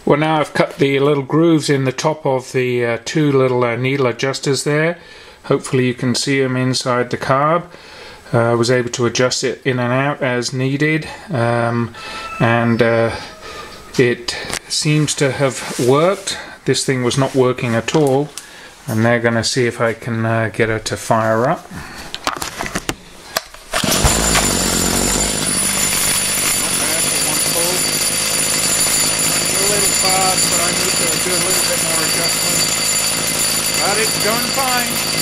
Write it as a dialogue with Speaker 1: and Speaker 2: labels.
Speaker 1: Well, now I've cut the little grooves in the top of the two little needle adjusters there. Hopefully you can see them inside the carb. I was able to adjust it in and out as needed, and it seems to have worked. This thing was not working at all, and they're going to see if I can get her to fire up. But I need to do a little bit more adjustment. But it's going fine.